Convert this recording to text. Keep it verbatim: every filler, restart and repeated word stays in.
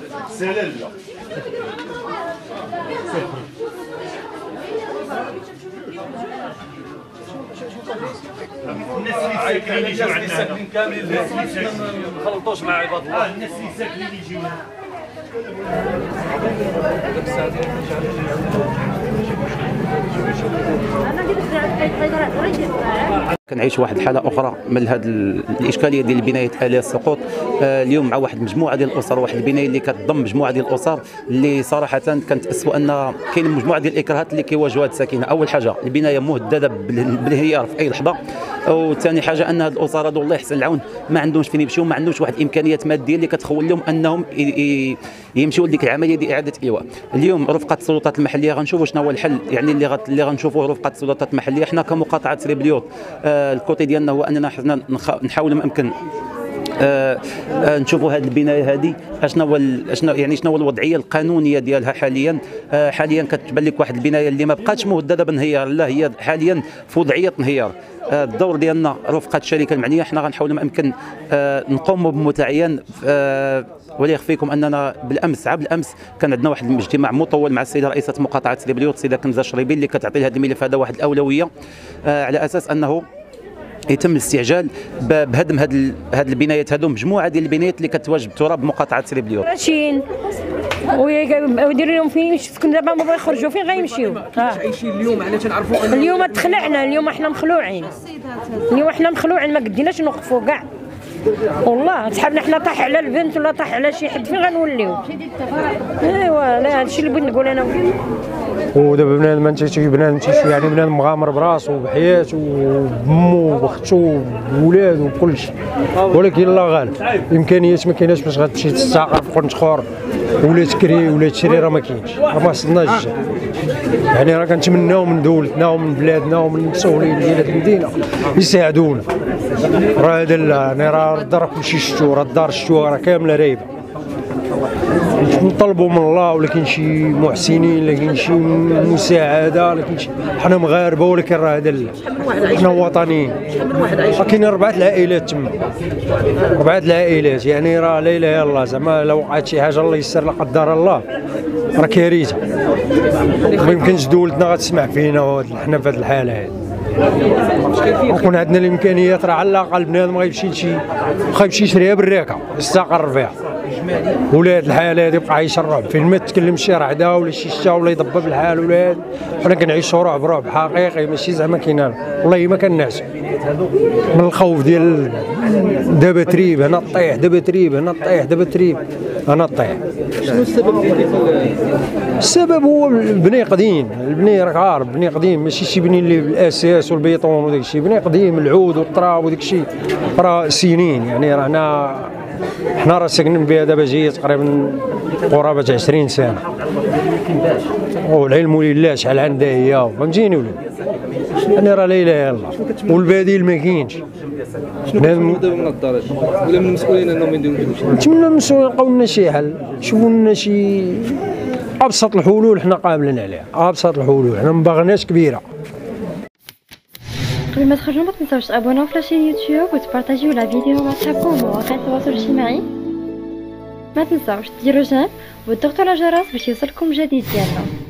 سلال لا الناس اللي ساكنين كاملين ما نخلطوش مع عباد الله. الناس اللي ساكنين يجيو كنعيش واحد الحاله اخرى من هذه الاشكاليه ديال البنايات الاليه السقوط. آه اليوم مع واحد المجموعه ديال الاسر، واحد البنايه اللي كتضم مجموعه ديال الاسر اللي صراحه كنتاسفوا ان كاين مجموعه ديال الاكراهات اللي كيواجهوا هذه الساكنه. اول حاجه البنايه مهدده بالانهيار في اي لحظه، وثاني حاجه ان هذه الاسر هذو الله يحسن العون ما عندهمش فين يمشيو، ما عندهمش واحد الامكانيات ماديه اللي كتخول لهم انهم يمشيو لديك العمليه ديال اعاده ايواء. اليوم رفقه السلطات المحليه غنشوفوا شنو هو الحل يعني اللي غت... اللي غنشوفوه رفقه السلطات المحليه. حنا كمقاطعه سريبليوط آه الكوتي ديالنا هو اننا حنا نخ... نحاول ما امكن آه آه نشوفوا هذه البنايه هذه اشنا هو اشنا يعني شنو هو الوضعيه القانونيه ديالها حاليا. آه حاليا كتبان لك واحد البنايه اللي ما بقاتش مهدده بانهيار، لا هي حاليا في وضعيه انهيار. آه الدور ديالنا رفقه الشركه المعنيه حنا غنحاولوا ما امكن آه نقوموا بمتعين. آه ولا يخفيكم اننا بالامس عام بالامس كان عندنا واحد الاجتماع مطول مع السيده رئيسه مقاطعه سريبليوط السيده كنزه شريبي اللي كتعطي هذا الملف هذا واحد الاولويه آه على اساس انه يتم الاستعجال بهدم هذه هذه البنايات هذو مجموعه ديال البنايات اللي كتواجد تراب مقاطعه سريبليوط. ماشيين ويديروا لهم فين يسكنوا دابا ما يخرجوا فين غيمشيو. عايشين اليوم على تنعرفوا اليوم تخلعنا، اليوم احنا مخلوعين، اليوم احنا مخلوعين ما قديناش نوقفوا كاع والله. صحابنا حنا طاح على البنت ولا طاح على شي حد فين غنوليو؟ ايوا لا هادشي اللي بغيت نقول انا. ودابا بنادم انت تيجي بنادم تيشوف يعني بنادم مغامر براسو وبحياته وبمو وبختو وبولادو وبكلشي، ولكن الله غالب الامكانيات ما كايناش باش غتمشي تستعقر في قرن اخر ولا تكري ولا تشري، راه ما كاينش، راه ما وصلناش. يعني راه كنتمناو من دولتنا ومن بلادنا ومن المسؤولين ديال هذه المدينه يساعدونا. راه هذا يعني راه الدار كلشي شفتو، راه الدار شفتوها راه كامله رايبه. نطلبوا من الله ولا كاين شي محسنين ولا كاين شي مساعده ولا كاين شي، حنا مغاربه ولكن راه هذا حنا وطنيين. كاين اربعه العائلات تما، اربعه العائلات يعني راه لا اله الا الله. زعما لو وقعت شي حاجه الله يسر لا قدر الله راه كارثه. ما يمكنش دولتنا غتسمع فينا حنا في هذه الحاله هذه. وكون عندنا الامكانيات راه على الاقل بنادم غيمشي لشي واخا يمشي يشريها بالراكه يستقر فيها، ولا هاد الحاله هادي بقى عايش الرعب فين ما تكلم شي رعده ولا شي شتا ولا يضبب الحال ولا هاد. حنا كنعيشوا رعب رعب حقيقي ماشي زعما كاين والله ما كنعس من الخوف ديال دابا تريب هنا طيح دابا تريب هنا طيح دابا تريب هنا طيح. شنو السبب ديال السبب هو البني قديم، البني راك عارف بني قديم ماشي شي بني اللي بالاساس والبيطون وداك الشيء، بني قديم العود والتراب وداك الشيء راه سنين. يعني رانا حنا راه ساكنين بها دابا جايه تقريبا قرابه عشرين سنه، والعلم لله شحال عندها هي فهمتيني ولا. يعني راه لا اله الا الله والبديل ما كاينش. شنو كتطلبوا دابا من الدار ولا من المسؤولين انهم يديروا شي حل؟ نتمنى المسؤولين يلقاو لنا شي حل، يشوفوا لنا شي ابسط الحلول حنا قابلين عليها، ابسط الحلول حنا ما باغيناش كبيره. قبل ما تخرجوا ما تنساوش تابوناو في لاشين يوتيوب وتبارطاجيو لا فيديو مع صحابكم ومواقع التواصل الاجتماعي. ما تنساوش ديروا جيم وتضغطوا على الجرس باش يوصلكم جديد ديالنا.